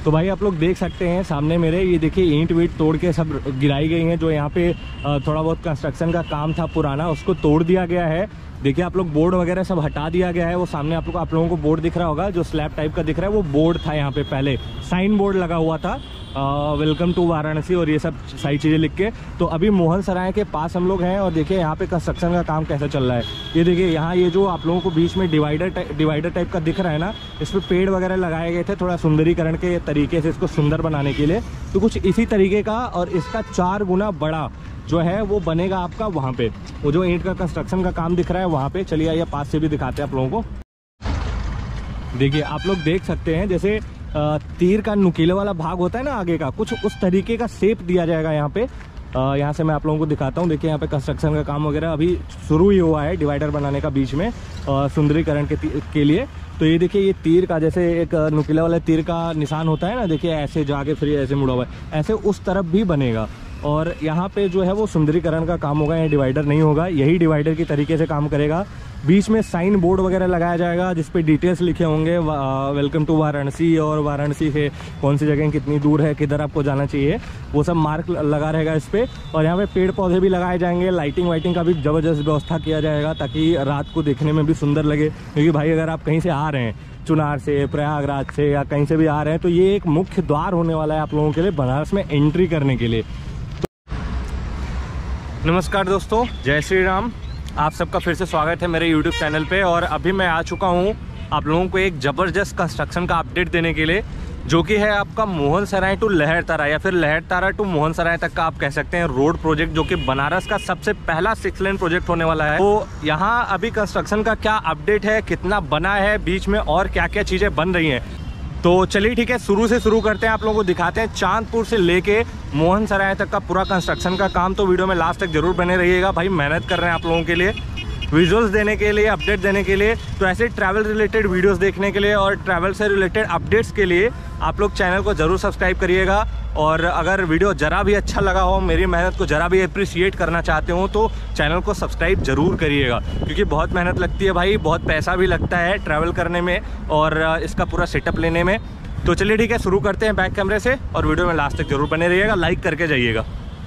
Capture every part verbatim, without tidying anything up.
तो भाई आप लोग देख सकते हैं सामने मेरे, ये देखिए ईंट वीट तोड़ के सब गिराई गई हैं। जो यहाँ पे थोड़ा बहुत कंस्ट्रक्शन का काम था पुराना, उसको तोड़ दिया गया है। देखिए आप लोग बोर्ड वगैरह सब हटा दिया गया है। वो सामने आप लोग आप लोगों को बोर्ड दिख रहा होगा, जो स्लैब टाइप का दिख रहा है वो बोर्ड था। यहाँ पे पहले साइन बोर्ड लगा हुआ था, वेलकम टू वाराणसी और ये सब सारी चीज़ें लिख के। तो अभी मोहन सराय के पास हम लोग हैं और देखिए यहाँ पे कंस्ट्रक्शन का काम कैसा चल रहा है। ये देखिए यहाँ ये जो आप लोगों को बीच में डिवाइडर टाइप डिवाइडर टाइप का दिख रहा है ना, इस पर पेड़ वगैरह लगाए गए थे थोड़ा सुंदरीकरण के तरीके से, इसको सुंदर बनाने के लिए। तो कुछ इसी तरीके का और इसका चार गुना बड़ा जो है वो बनेगा आपका वहाँ पे। वो जो ईंट का कंस्ट्रक्शन का काम दिख रहा है वहाँ पे, चलिए आइए पास से भी दिखाते हैं आप लोगों को। देखिए आप लोग देख सकते हैं जैसे तीर का नुकीले वाला भाग होता है ना आगे का, कुछ उस तरीके का शेप दिया जाएगा यहाँ पे। यहाँ से मैं आप लोगों को दिखाता हूँ। देखिए यहाँ पे कंस्ट्रक्शन का काम वगैरह अभी शुरू ही हुआ है, डिवाइडर बनाने का बीच में सुंदरीकरण के के लिए। तो ये देखिए ये तीर का जैसे एक नुकीला वाला तीर का निशान होता है ना, देखिए ऐसे जाके फिर ऐसे मुड़ा हुआ है, ऐसे उस तरफ भी बनेगा। और यहाँ पे जो है वो सुंदरीकरण का काम होगा, यहाँ डिवाइडर नहीं होगा, यही डिवाइडर की तरीके से काम करेगा। बीच में साइन बोर्ड वगैरह लगाया जाएगा जिस पे डिटेल्स लिखे होंगे, वेलकम टू वाराणसी और वाराणसी से कौन सी जगह कितनी दूर है, किधर आपको जाना चाहिए, वो सब मार्क लगा रहेगा इस पे। और यहाँ पे पेड़ पौधे भी लगाए जाएंगे, लाइटिंग वाइटिंग का भी ज़बरदस्त व्यवस्था किया जाएगा ताकि रात को देखने में भी सुंदर लगे। क्योंकि भाई अगर आप कहीं से आ रहे हैं, चुनार से, प्रयागराज से या कहीं से भी आ रहे हैं, तो ये एक मुख्य द्वार होने वाला है आप लोगों के लिए बनारस में एंट्री करने के लिए। नमस्कार दोस्तों, जय श्री राम। आप सबका फिर से स्वागत है मेरे यूट्यूब चैनल पे। और अभी मैं आ चुका हूँ आप लोगों को एक ज़बरदस्त कंस्ट्रक्शन का अपडेट देने के लिए, जो कि है आपका मोहन सराय टू लहरतारा या फिर लहरतारा टू मोहन सराय तक का आप कह सकते हैं रोड प्रोजेक्ट, जो कि बनारस का सबसे पहला सिक्स लेन प्रोजेक्ट होने वाला है। तो यहाँ अभी कंस्ट्रक्शन का क्या अपडेट है, कितना बना है, बीच में और क्या क्या चीज़ें बन रही हैं, तो चलिए ठीक है शुरू से शुरू करते हैं। आप लोगों को दिखाते हैं चांदपुर से लेके मोहन सराय तक का पूरा कंस्ट्रक्शन का काम। तो वीडियो में लास्ट तक जरूर बने रहिएगा। भाई मेहनत कर रहे हैं आप लोगों के लिए, विजुअल्स देने के लिए, अपडेट देने के लिए। तो ऐसे ट्रैवल रिलेटेड वीडियोस देखने के लिए और ट्रैवल से रिलेटेड अपडेट्स के लिए आप लोग चैनल को ज़रूर सब्सक्राइब करिएगा। और अगर वीडियो ज़रा भी अच्छा लगा हो, मेरी मेहनत को ज़रा भी अप्रिशिएट करना चाहते हो, तो चैनल को सब्सक्राइब ज़रूर करिएगा। क्योंकि बहुत मेहनत लगती है भाई, बहुत पैसा भी लगता है ट्रैवल करने में और इसका पूरा सेटअप लेने में। तो चलिए ठीक है शुरू करते हैं बैक कैमरे से, और वीडियो में लास्ट तक जरूर बने रहिएगा, लाइक करके जाइएगा।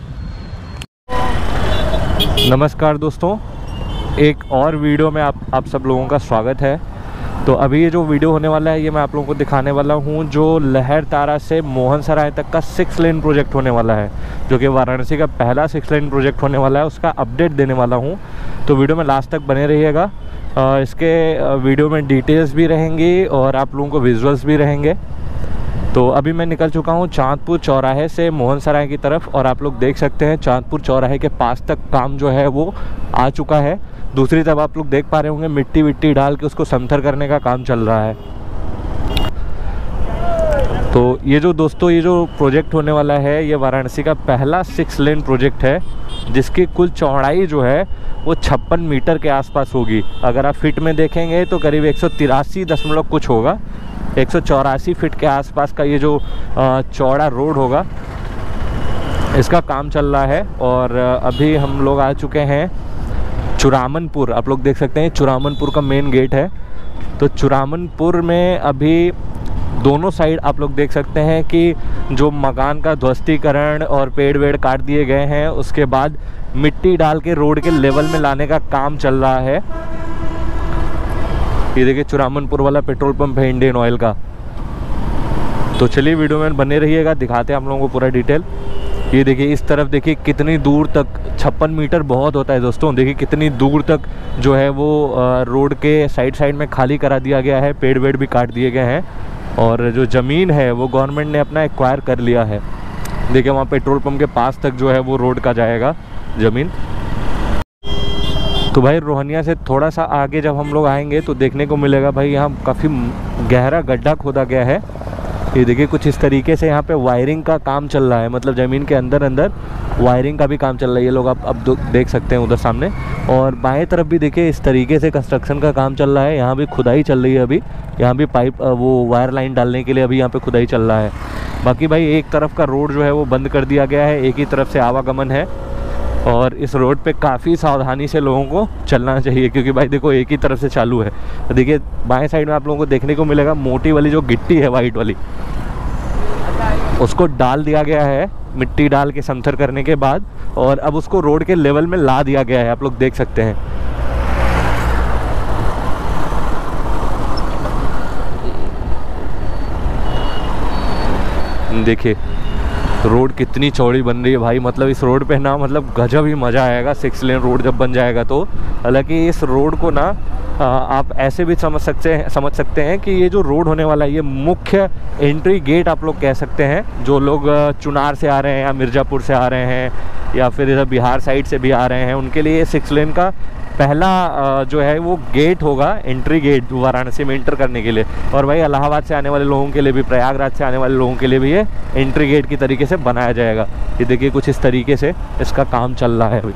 नमस्कार दोस्तों, एक और वीडियो में आप आप सब लोगों का स्वागत है। तो अभी ये जो वीडियो होने वाला है ये मैं आप लोगों को दिखाने वाला हूँ, जो लहरतारा से मोहन सराय तक का सिक्स लेन प्रोजेक्ट होने वाला है, जो कि वाराणसी का पहला सिक्स लेन प्रोजेक्ट होने वाला है, उसका अपडेट देने वाला हूँ। तो वीडियो में लास्ट तक बने रहिएगा। इसके वीडियो में डिटेल्स भी रहेंगी और आप लोगों को विजुअल्स भी रहेंगे। तो अभी मैं निकल चुका हूँ चांदपुर चौराहे से मोहन सराय की तरफ, और आप लोग देख सकते हैं चांदपुर चौराहे के पास तक काम जो है वो आ चुका है। दूसरी तरफ आप लोग देख पा रहे होंगे मिट्टी विट्टी डाल के उसको समथर करने का काम चल रहा है। तो ये जो दोस्तों ये जो प्रोजेक्ट होने वाला है, ये वाराणसी का पहला सिक्स लेन प्रोजेक्ट है, जिसकी कुल चौड़ाई जो है वो छप्पन मीटर के आसपास होगी। अगर आप फिट में देखेंगे तो करीब एक सौ तिरासी दशमलव कुछ होगा, एक सौ चौरासी फिट के आसपास का ये जो चौड़ा रोड होगा, इसका काम चल रहा है। और अभी हम लोग आ चुके हैं चुरामनपुर। आप लोग देख सकते हैं चुरामनपुर का मेन गेट है। तो चुरामनपुर में अभी दोनों साइड आप लोग देख सकते हैं कि जो मकान का ध्वस्तीकरण और पेड़ वेड़ काट दिए गए हैं, उसके बाद मिट्टी डाल के रोड के लेवल में लाने का काम चल रहा है। ये देखिए चुरामनपुर वाला पेट्रोल पंप है इंडियन ऑयल का। तो चलिए वीडियो में बने रहिएगा, दिखाते हैं हम लोगों को पूरा डिटेल। ये देखिए इस तरफ देखिए कितनी दूर तक, छप्पन मीटर बहुत होता है दोस्तों, देखिए कितनी दूर तक जो है वो रोड के साइड साइड में खाली करा दिया गया है, पेड़ वेड़ भी काट दिए गए हैं, और जो ज़मीन है वो गवर्नमेंट ने अपना एक्वायर कर लिया है। देखिए वहाँ पेट्रोल पंप के पास तक जो है वो रोड का जाएगा ज़मीन। तो भाई रोहनिया से थोड़ा सा आगे जब हम लोग आएंगे तो देखने को मिलेगा भाई यहाँ काफ़ी गहरा गड्ढा खोदा गया है। ये देखिए कुछ इस तरीके से यहाँ पे वायरिंग का काम चल रहा है, मतलब ज़मीन के अंदर अंदर वायरिंग का भी काम चल रहा है। ये लोग आप अब देख सकते हैं उधर सामने, और बाएं तरफ भी देखिए इस तरीके से कंस्ट्रक्शन का काम चल रहा है। यहाँ भी खुदाई चल रही है अभी, यहाँ भी पाइप वो वायर लाइन डालने के लिए अभी यहाँ पे खुदाई चल रहा है। बाकी भाई एक तरफ का रोड जो है वो बंद कर दिया गया है, एक ही तरफ से आवागमन है, और इस रोड पे काफ़ी सावधानी से लोगों को चलना चाहिए, क्योंकि भाई देखो एक ही तरफ से चालू है। तो देखिए बाएं साइड में आप लोगों को देखने को मिलेगा मोटी वाली जो गिट्टी है वाइट वाली, उसको डाल दिया गया है, मिट्टी डाल के समथर करने के बाद, और अब उसको रोड के लेवल में ला दिया गया है। आप लोग देख सकते हैं। देखिए रोड कितनी चौड़ी बन रही है भाई, मतलब इस रोड पे ना मतलब गजब ही मज़ा आएगा सिक्स लेन रोड जब बन जाएगा तो। हालांकि इस रोड को ना आप ऐसे भी समझ सकते हैं समझ सकते हैं कि ये जो रोड होने वाला है ये मुख्य एंट्री गेट आप लोग कह सकते हैं। जो लोग चुनार से आ रहे हैं या मिर्ज़ापुर से आ रहे हैं या फिर इधर बिहार साइड से भी आ रहे हैं, उनके लिए सिक्स लेन का पहला जो है वो गेट होगा, एंट्री गेट वाराणसी में इंटर करने के लिए। और भाई इलाहाबाद से आने वाले लोगों के लिए भी, प्रयागराज से आने वाले लोगों के लिए भी ये एंट्री गेट की तरीके से बनाया जाएगा। ये देखिए कुछ इस तरीके से इसका काम चल रहा है भाई।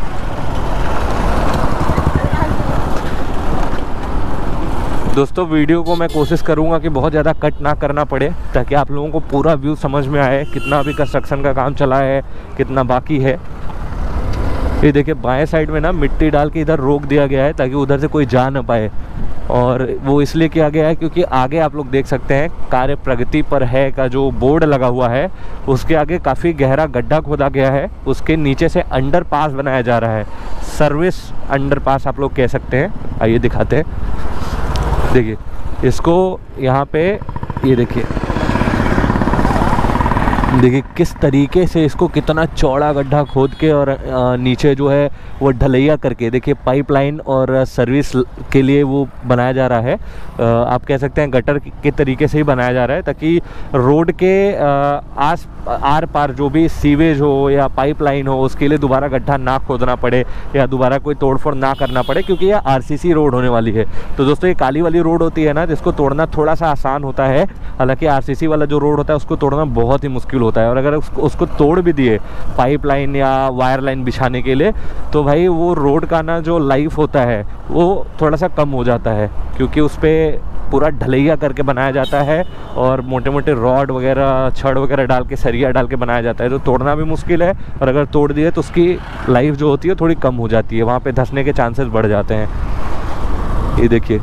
दोस्तों वीडियो को मैं कोशिश करूंगा कि बहुत ज़्यादा कट ना करना पड़े, ताकि आप लोगों को पूरा व्यू समझ में आए, कितना अभी कंस्ट्रक्शन का काम चला है, कितना बाकी है। ये देखिए बाएं साइड में ना मिट्टी डाल के इधर रोक दिया गया है ताकि उधर से कोई जा ना पाए, और वो इसलिए किया गया है क्योंकि आगे आप लोग देख सकते हैं कार्य प्रगति पर है का जो बोर्ड लगा हुआ है, उसके आगे काफ़ी गहरा गड्ढा खोदा गया है, उसके नीचे से अंडरपास बनाया जा रहा है। सर्विस अंडरपास आप लोग कह सकते हैं। आइए दिखाते हैं। देखिए इसको यहाँ पे, ये देखिए देखिए किस तरीके से इसको कितना चौड़ा गड्ढा खोद के और नीचे जो है वो ढलैया करके, देखिए पाइपलाइन और सर्विस के लिए वो बनाया जा रहा है। आप कह सकते हैं गटर के तरीके से ही बनाया जा रहा है, ताकि रोड के आस आर पार जो भी सीवेज हो या पाइपलाइन हो उसके लिए दोबारा गड्ढा ना खोदना पड़े या दोबारा कोई तोड़फोड़ ना करना पड़े, क्योंकि यह आरसीसी रोड होने वाली है। तो दोस्तों ये काली वाली रोड होती है ना, जिसको तोड़ना थोड़ा सा आसान होता है। हालांकि आरसीसी वाला जो रोड होता है उसको तोड़ना बहुत ही मुश्किल होता है, और अगर उसको, उसको तोड़ भी दिए पाइपलाइन या वायर लाइन बिछाने के लिए, तो भाई वो रोड का ना जो लाइफ होता है वो थोड़ा सा कम हो जाता है, क्योंकि उस पर पूरा ढलैया करके बनाया जाता है और मोटे मोटे रॉड वगैरह छड़ वगैरह डाल के सरिया डाल के बनाया जाता है। तो तोड़ना भी मुश्किल है, और अगर तोड़ दिए तो उसकी लाइफ जो होती है थोड़ी कम हो जाती है, वहाँ पे धंसने के चांसेस बढ़ जाते हैं। ये देखिए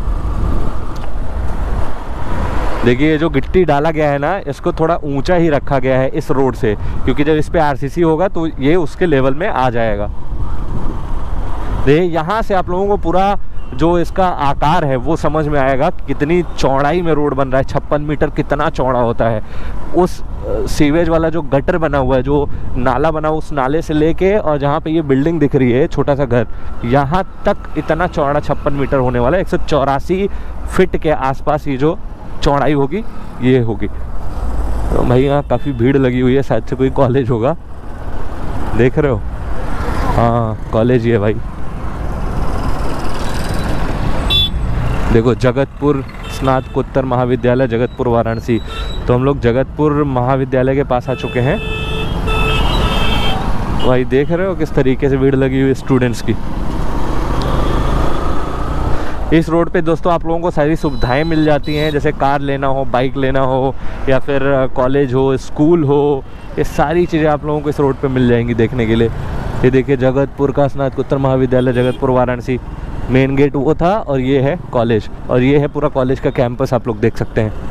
देखिए जो गिट्टी डाला गया है ना, इसको थोड़ा ऊंचा ही रखा गया है इस रोड से, क्योंकि जब इस पे आरसीसी होगा तो ये उसके लेवल में आ जाएगा। देखिए यहाँ से आप लोगों को पूरा जो इसका आकार है वो समझ में आएगा, कितनी चौड़ाई में रोड बन रहा है। छप्पन मीटर कितना चौड़ा होता है। उस सीवेज वाला जो गटर बना हुआ है, जो नाला बना, उस नाले से लेके और जहाँ पे ये बिल्डिंग दिख रही है, छोटा सा घर, यहाँ तक इतना चौड़ा छप्पन मीटर होने वाला है। एक सौ चौरासी फिट के आसपास ये जो चौड़ाई होगी ये होगी। तो भाई यहाँ काफ़ी भीड़ लगी हुई है, शायद से कोई कॉलेज होगा, देख रहे हो? हाँ कॉलेज ही है भाई। देखो जगतपुर स्नातकोत्तर महाविद्यालय जगतपुर वाराणसी। तो हम लोग जगतपुर महाविद्यालय के पास आ चुके हैं। भाई देख रहे हो किस तरीके से भीड़ लगी हुई स्टूडेंट्स की। इस रोड पे दोस्तों आप लोगों को सारी सुविधाएं मिल जाती हैं, जैसे कार लेना हो, बाइक लेना हो, या फिर कॉलेज हो, स्कूल हो, ये सारी चीज़ें आप लोगों को इस रोड पे मिल जाएंगी देखने के लिए। ये देखिए जगतपुर का स्नातकोत्तर महाविद्यालय जगतपुर वाराणसी, मेन गेट वो था, और ये है कॉलेज, और ये है पूरा कॉलेज का कैंपस आप लोग देख सकते हैं।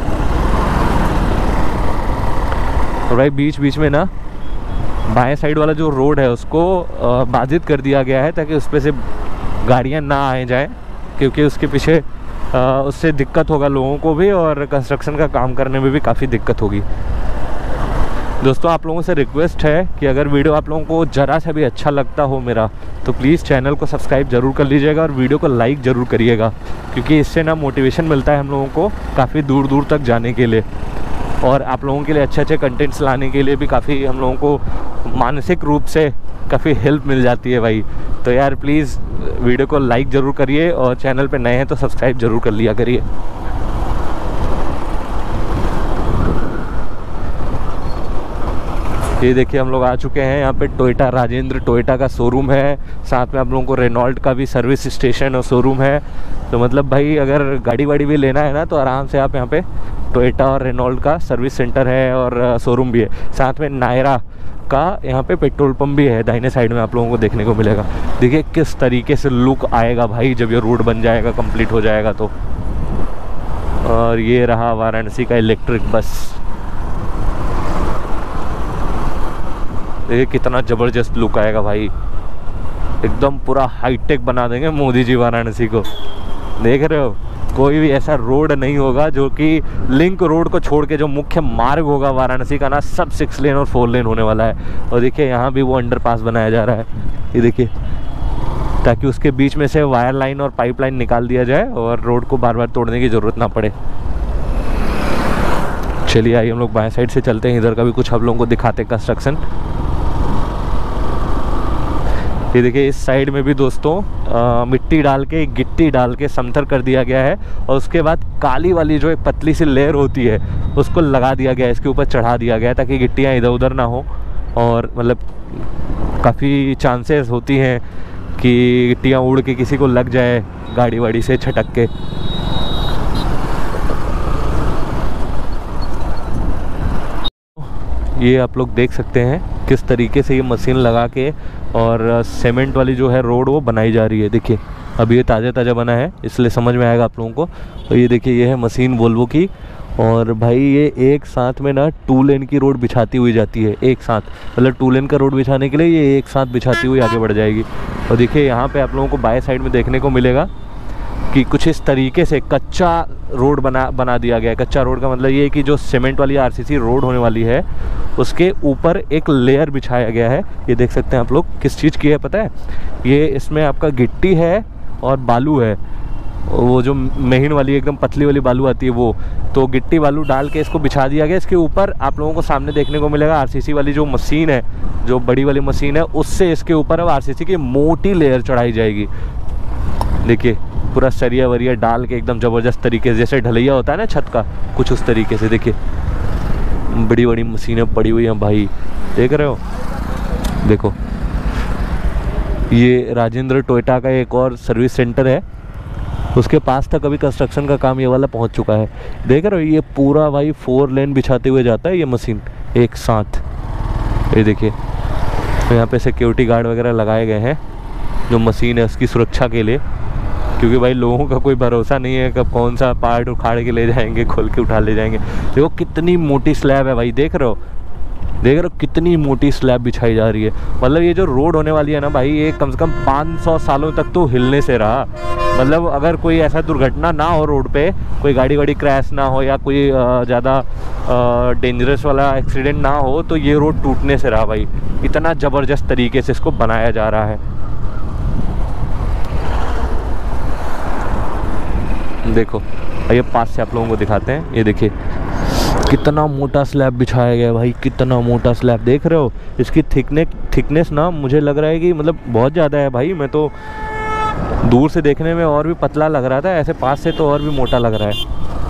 और भाई बीच बीच में ना बाएं साइड वाला जो रोड है उसको बाधित कर दिया गया है, ताकि उस पर से गाड़ियां ना आए जाएं, क्योंकि उसके पीछे उससे दिक्कत होगा लोगों को भी, और कंस्ट्रक्शन का काम करने में भी काफ़ी दिक्कत होगी। दोस्तों आप लोगों से रिक्वेस्ट है कि अगर वीडियो आप लोगों को ज़रा सा भी अच्छा लगता हो मेरा, तो प्लीज़ चैनल को सब्सक्राइब ज़रूर कर लीजिएगा और वीडियो को लाइक ज़रूर करिएगा, क्योंकि इससे ना मोटिवेशन मिलता है हम लोगों को काफ़ी दूर दूर तक जाने के लिए, और आप लोगों के लिए अच्छे अच्छे कंटेंट्स लाने के लिए भी काफ़ी हम लोगों को मानसिक रूप से काफ़ी हेल्प मिल जाती है भाई। तो यार प्लीज़ वीडियो को लाइक ज़रूर करिए, और चैनल पे नए हैं तो सब्सक्राइब ज़रूर कर लिया करिए। ये देखिए हम लोग आ चुके हैं यहाँ पे, टोयोटा राजेंद्र टोयोटा का शोरूम है, साथ में आप लोगों को रेनॉल्ट का भी सर्विस स्टेशन और शोरूम है। तो मतलब भाई अगर गाड़ी वाड़ी भी लेना है ना, तो आराम से आप यहाँ पे टोयोटा और रेनॉल्ट का सर्विस सेंटर है और शोरूम भी है। साथ में नायरा का यहाँ पे पेट्रोल पंप भी है, दाहिने साइड में आप लोगों को देखने को मिलेगा। देखिए किस तरीके से लुक आएगा भाई जब ये रोड बन जाएगा, कंप्लीट हो जाएगा तो। और ये रहा वाराणसी का इलेक्ट्रिक बस। देखिए कितना ज़बरदस्त लुक आएगा भाई, एकदम पूरा हाईटेक बना देंगे मोदी जी वाराणसी को। देख रहे हो, कोई भी ऐसा रोड नहीं होगा जो कि लिंक रोड को छोड़ के जो मुख्य मार्ग होगा वाराणसी का ना, सब सिक्स लेन और फोर लेन होने वाला है। और देखिए यहाँ भी वो अंडरपास बनाया जा रहा है, ये देखिए, ताकि उसके बीच में से वायर लाइन और पाइपलाइन निकाल दिया जाए और रोड को बार बार तोड़ने की ज़रूरत ना पड़े। चलिए आइए हम लोग बाएं साइड से चलते हैं, इधर का भी कुछ आप लोगों को दिखाते हैं कंस्ट्रक्शन। ये देखिए इस साइड में भी दोस्तों आ, मिट्टी डाल के, गिट्टी डाल के समथर कर दिया गया है और उसके बाद काली वाली जो एक पतली सी लेयर होती है उसको लगा दिया गया है, इसके ऊपर चढ़ा दिया गया है ताकि गिट्टियाँ इधर उधर ना हो। और मतलब काफ़ी चांसेस होती हैं कि गिट्टियाँ उड़ के किसी को लग जाए गाड़ी वाड़ी से छटक के। ये आप लोग देख सकते हैं किस तरीके से ये मशीन लगा के और सीमेंट वाली जो है रोड वो बनाई जा रही है। देखिए अभी ये ताज़ा ताज़ा बना है इसलिए समझ में आएगा आप लोगों को। तो ये देखिए ये है मशीन वोल्वो की, और भाई ये एक साथ में ना टू लेन की रोड बिछाती हुई जाती है, एक साथ, मतलब टू लेन का रोड बिछाने के लिए ये एक साथ बिछाती हुई आगे बढ़ जाएगी। और देखिए यहाँ पे आप लोगों को बाएं साइड में देखने को मिलेगा कि कुछ इस तरीके से कच्चा रोड बना बना दिया गया है। कच्चा रोड का मतलब ये है कि जो सीमेंट वाली आरसीसी रोड होने वाली है उसके ऊपर एक लेयर बिछाया गया है। ये देख सकते हैं आप लोग किस चीज़ की है पता है, ये इसमें आपका गिट्टी है और बालू है, वो जो महीन वाली एकदम पतली वाली बालू आती है वो, तो गिट्टी बालू डाल के इसको बिछा दिया गया। इसके ऊपर आप लोगों को सामने देखने को मिलेगा आरसीसी वाली जो मशीन है, जो बड़ी वाली मशीन है, उससे इसके ऊपर अब आरसीसी की मोटी लेयर चढ़ाई जाएगी। देखिए पूरा सरिया वरिया डाल के एकदम ज़बरदस्त तरीके से, जैसे ढलैया होता है ना छत का, कुछ उस तरीके से। देखिए बड़ी बड़ी मशीनें पड़ी हुई हैं भाई, देख रहे हो। देखो ये राजेंद्र टोयोटा का एक और सर्विस सेंटर है, उसके पास तक अभी कंस्ट्रक्शन का काम ये वाला पहुंच चुका है। देख रहे हो ये पूरा भाई फोर लेन बिछाते हुए जाता है ये मशीन एक साथ। ये देखिए यहाँ पे सिक्योरिटी गार्ड वगैरह लगाए गए हैं जो मशीन है उसकी सुरक्षा के लिए, क्योंकि भाई लोगों का कोई भरोसा नहीं है कब कौन सा पार्ट उखाड़ के ले जाएंगे, खोल के उठा ले जाएंगे। देखो कितनी मोटी स्लैब है भाई, देख रहे हो, देख रहे हो कितनी मोटी स्लैब बिछाई जा रही है। मतलब ये जो रोड होने वाली है ना भाई, ये कम से कम पाँच सौ सालों तक तो हिलने से रहा। मतलब अगर कोई ऐसा दुर्घटना ना हो रोड पे, कोई गाड़ी वाड़ी क्रैश ना हो या कोई ज़्यादा डेंजरस वाला एक्सीडेंट ना हो, तो ये रोड टूटने से रहा भाई। इतना ज़बरदस्त तरीके से इसको बनाया जा रहा है। देखो ये पास से आप लोगों को दिखाते हैं। ये देखिए कितना मोटा स्लैब बिछाया गया है भाई, कितना मोटा स्लैब, देख रहे हो। इसकी थिकनेस थिकनेस ना मुझे लग रहा है कि मतलब बहुत ज़्यादा है भाई। मैं तो दूर से देखने में और भी पतला लग रहा था, ऐसे पास से तो और भी मोटा लग रहा है।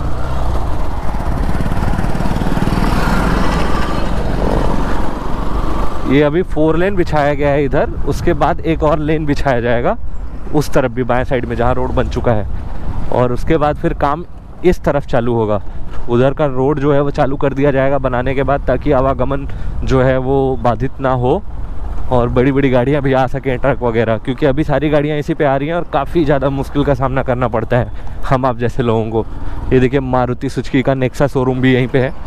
ये अभी फोर लेन बिछाया गया है इधर, उसके बाद एक और लेन बिछाया जाएगा उस तरफ भी, बाएं साइड में जहाँ रोड बन चुका है, और उसके बाद फिर काम इस तरफ चालू होगा। उधर का रोड जो है वो चालू कर दिया जाएगा बनाने के बाद, ताकि आवागमन जो है वो बाधित ना हो और बड़ी बड़ी गाड़ियां भी आ सकें, ट्रक वगैरह, क्योंकि अभी सारी गाड़ियां इसी पे आ रही हैं और काफ़ी ज़्यादा मुश्किल का सामना करना पड़ता है हम आप जैसे लोगों को। ये देखिए मारुति सुजुकी का नेक्सा शोरूम भी यहीं पे है।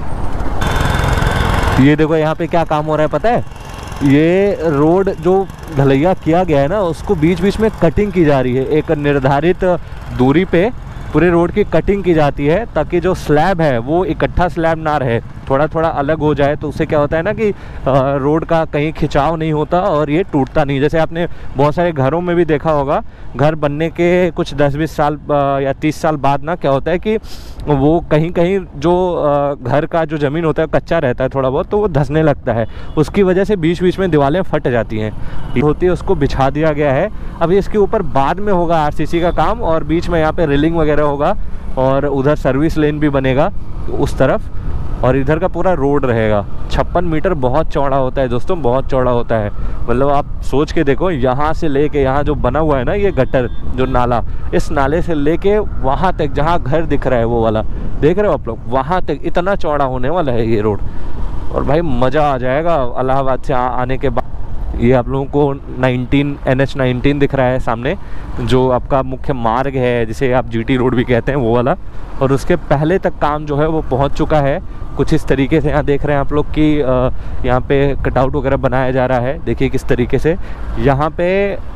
ये देखो यहाँ पे क्या काम हो रहा है पता है, ये रोड जो ढलैया किया गया है ना, उसको बीच बीच में कटिंग की जा रही है। एक निर्धारित दूरी पे पूरे रोड की कटिंग की जाती है, ताकि जो स्लैब है वो इकट्ठा स्लैब ना रहे, थोड़ा थोड़ा अलग हो जाए। तो उससे क्या होता है ना कि रोड का कहीं खिंचाव नहीं होता और ये टूटता नहीं। जैसे आपने बहुत सारे घरों में भी देखा होगा, घर बनने के कुछ दस बीस साल या तीस साल बाद ना क्या होता है कि वो कहीं कहीं जो घर का जो ज़मीन होता है कच्चा रहता है थोड़ा बहुत, तो वो धंसने लगता है। उसकी वजह से बीच बीच में दीवारें फट जाती हैं होती है, उसको बिछा दिया गया है। अभी इसके ऊपर बाद में होगा आरसीसी का काम, और बीच में यहाँ पे रेलिंग वगैरह होगा, और उधर सर्विस लेन भी बनेगा उस तरफ, और इधर का पूरा रोड रहेगा। छप्पन मीटर बहुत चौड़ा होता है दोस्तों, बहुत चौड़ा होता है। मतलब आप सोच के देखो, यहाँ से लेके यहाँ जो बना हुआ है ना ये गटर, जो नाला, इस नाले से लेके वहाँ तक जहाँ घर दिख रहा है वो वाला, देख रहे हो आप लोग, वहाँ तक इतना चौड़ा होने वाला है ये रोड। और भाई मज़ा आ जाएगा इलाहाबाद से आ, आने के बाद। ये आप लोगों को नाइनटीन एन एच नाइनटीन दिख रहा है सामने, जो आपका मुख्य मार्ग है जिसे आप जीटी रोड भी कहते हैं, वो वाला। और उसके पहले तक काम जो है वो पहुंच चुका है। कुछ इस तरीके से यहाँ देख रहे हैं आप लोग कि यहाँ पे कटआउट वगैरह बनाया जा रहा है। देखिए किस तरीके से यहाँ पे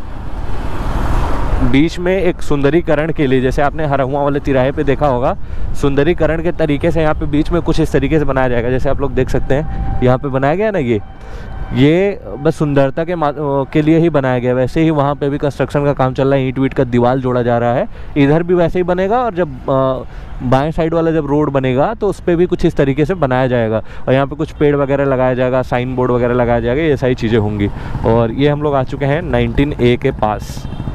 बीच में एक सुंदरीकरण के लिए, जैसे आपने हरहुआ वाले तिराहे पे देखा होगा, सुंदरीकरण के तरीके से यहाँ पे बीच में कुछ इस तरीके से बनाया जाएगा। जैसे आप लोग देख सकते हैं यहाँ पे बनाया गया ना, ये ये बस सुंदरता के के लिए ही बनाया गया। वैसे ही वहाँ पे भी कंस्ट्रक्शन का काम चल रहा है, ईंट वीट का दीवार जोड़ा जा रहा है। इधर भी वैसे ही बनेगा, और जब बाएं साइड वाला जब रोड बनेगा तो उस पर भी कुछ इस तरीके से बनाया जाएगा। और यहाँ पे कुछ पेड़ वगैरह लगाया जाएगा, साइन बोर्ड वगैरह लगाया जाएगा, ये सारी चीज़ें होंगी। और ये हम लोग आ चुके हैं नाइनटीन ए के पास।